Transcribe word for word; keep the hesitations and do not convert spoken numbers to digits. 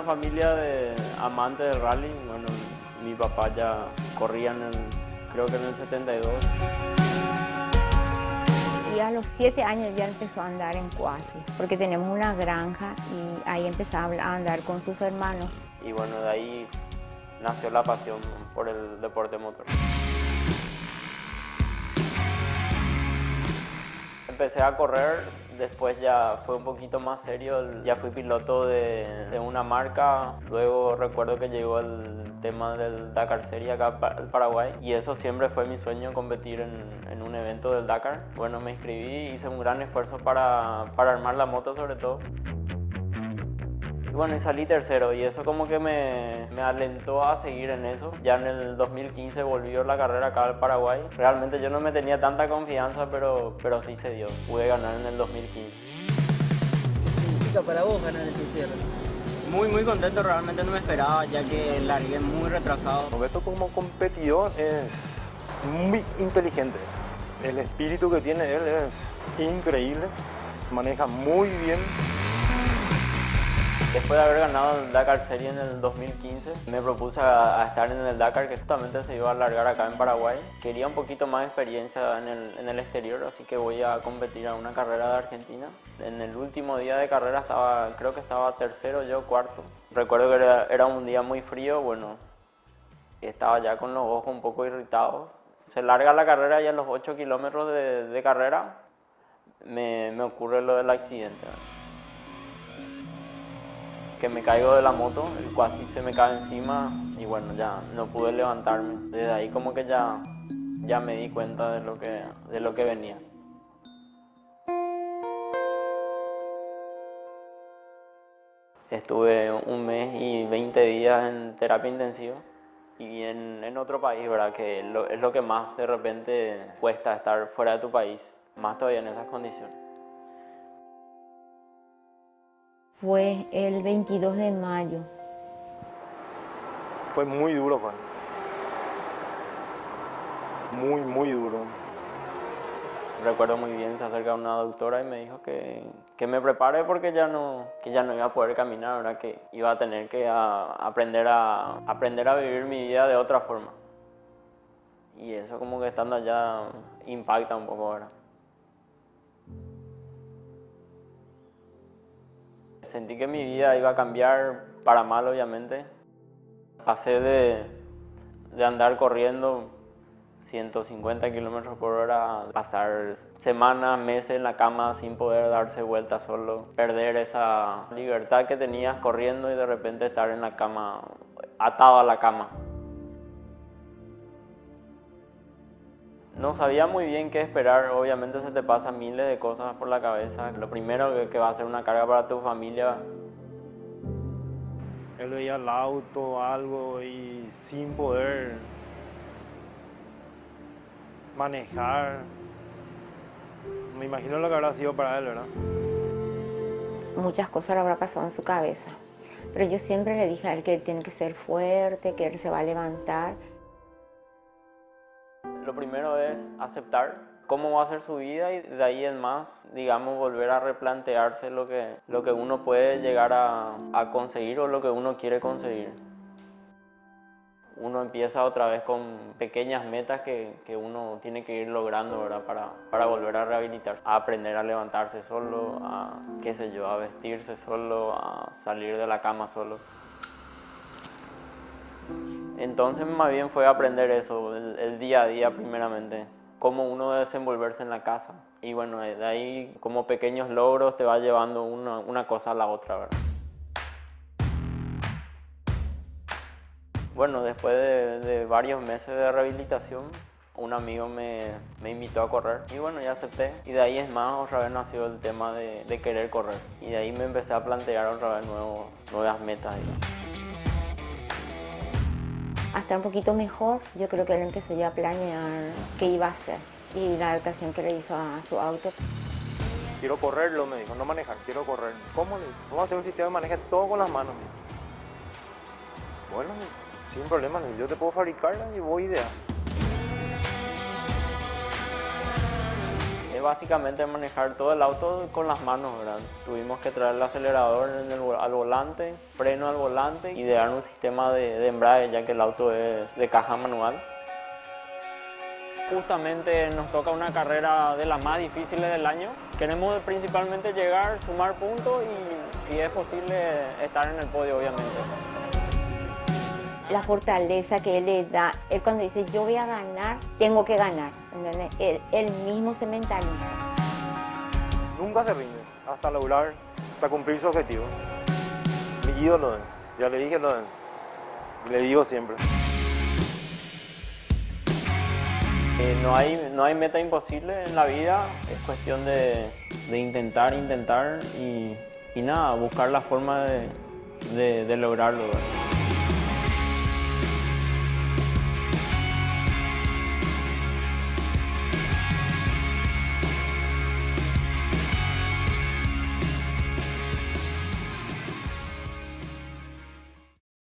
familia de amantes del rally. Bueno, mi papá ya corría en el, creo que en el setenta y dos. Y a los siete años ya empezó a andar en cuasi, porque tenemos una granja y ahí empezaba a andar con sus hermanos. Y bueno, de ahí nació la pasión por el deporte motor. Empecé a correr, después ya fue un poquito más serio, ya fui piloto de, de una marca, luego recuerdo que llegó el tema del Dakar Series acá al Paraguay y eso siempre fue mi sueño, competir en, en un evento del Dakar. Bueno, me inscribí, hice un gran esfuerzo para, para armar la moto sobre todo. Y bueno, y salí tercero y eso como que me, me alentó a seguir en eso. Ya en el dos mil quince volvió la carrera acá al Paraguay. Realmente yo no me tenía tanta confianza, pero, pero sí se dio. Pude ganar en el dos mil quince. ¿Qué significa para vos ganar el cierre? Muy, muy contento, realmente no me esperaba, ya que largué muy retrasado. Roberto como competidor es muy inteligente. El espíritu que tiene él es increíble, maneja muy bien. Después de haber ganado el Dakar Series en el dos mil quince, me propuse a, a estar en el Dakar, que justamente se iba a alargar acá en Paraguay. Quería un poquito más de experiencia en el, en el exterior, así que voy a competir a una carrera de Argentina. En el último día de carrera estaba, creo que estaba tercero, yo cuarto. Recuerdo que era, era un día muy frío, bueno, estaba ya con los ojos un poco irritados. Se larga la carrera y a los ocho kilómetros de, de carrera me, me ocurre lo del accidente. Que me caigo de la moto, el cuasi se me cae encima y bueno, ya no pude levantarme. Desde ahí como que ya, ya me di cuenta de lo que, de lo que venía. Estuve un mes y veinte días en terapia intensiva y en, en otro país, ¿verdad? Que lo, es lo que más de repente cuesta, estar fuera de tu país, más todavía en esas condiciones. Fue el veintidós de mayo. Fue muy duro, Juan. Muy, muy duro. Recuerdo muy bien, se acerca una doctora y me dijo que, que me prepare porque ya no, que ya no iba a poder caminar, ¿verdad? Que iba a tener que a, aprender, a, aprender a vivir mi vida de otra forma. Y eso como que estando allá impacta un poco, ¿verdad? Sentí que mi vida iba a cambiar para mal, obviamente. Pasé de, de andar corriendo ciento cincuenta kilómetros por hora a pasar semanas, meses en la cama sin poder darse vuelta solo. Perder esa libertad que tenías corriendo y de repente estar en la cama, atado a la cama. No sabía muy bien qué esperar, obviamente se te pasan miles de cosas por la cabeza. Lo primero que, que va a ser una carga para tu familia. Él veía el auto, algo y sin poder manejar. Me imagino lo que habrá sido para él, ¿verdad? Muchas cosas le habrá pasado en su cabeza, pero yo siempre le dije a él que él tiene que ser fuerte, que él se va a levantar. Lo primero es aceptar cómo va a ser su vida y de ahí en más, digamos, volver a replantearse lo que, lo que uno puede llegar a, a conseguir o lo que uno quiere conseguir. Uno empieza otra vez con pequeñas metas que, que uno tiene que ir logrando, ¿verdad? Para, para volver a rehabilitarse, a aprender a levantarse solo, a, qué sé yo, a vestirse solo, a salir de la cama solo. Entonces más bien fue aprender eso, el, el día a día primeramente, cómo uno debe desenvolverse en la casa. Y bueno, de ahí como pequeños logros te va llevando una, una cosa a la otra, ¿verdad? Bueno, después de, de varios meses de rehabilitación, un amigo me, me invitó a correr y bueno, ya acepté. Y de ahí es más, otra vez nació el tema de, de querer correr. Y de ahí me empecé a plantear otra vez nuevos, nuevas metas, digamos. Hasta un poquito mejor, yo creo que él empezó ya a planear qué iba a hacer y la adaptación que le hizo a su auto. Quiero correrlo, me dijo, no manejar, quiero correr. ¿Cómo? Le dijo, vamos a hacer un sistema que maneje todo con las manos. Bueno, sin problema, yo te puedo fabricarla y vos ideas. Es básicamente manejar todo el auto con las manos, ¿verdad? Tuvimos que traer el acelerador en el, al volante, freno al volante y idear un sistema de, de embrague, ya que el auto es de caja manual. Justamente nos toca una carrera de las más difíciles del año. Queremos principalmente llegar, sumar puntos y, si es posible, estar en el podio, obviamente. La fortaleza que él le da, él cuando dice yo voy a ganar, tengo que ganar, ¿entendés? Él, él mismo se mentaliza. Nunca se rinde hasta lograr, hasta cumplir su objetivo. Mi ídolo, ya le dije, lo, le digo siempre. Eh, no hay, no hay meta imposible en la vida, es cuestión de, de intentar, intentar y, y nada, buscar la forma de, de, de lograrlo, ¿verdad?